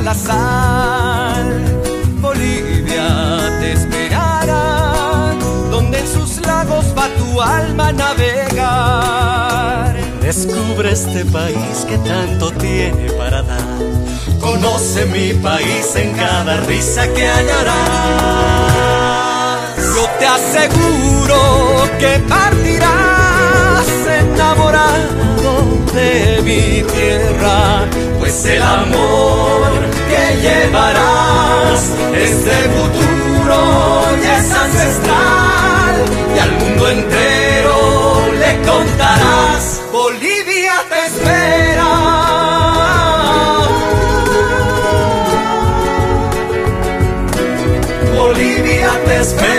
la sal. Bolivia te esperará, donde en sus lagos va tu alma a navegar. Descubre este país que tanto tiene para dar. Conoce mi país en cada risa que hallarás. Yo te aseguro que partirás enamorado de mi tierra, pues el amor que llevarás es de futuro y es ancestral, y al mundo entero le contarás. Bolivia te espera. Bolivia te espera.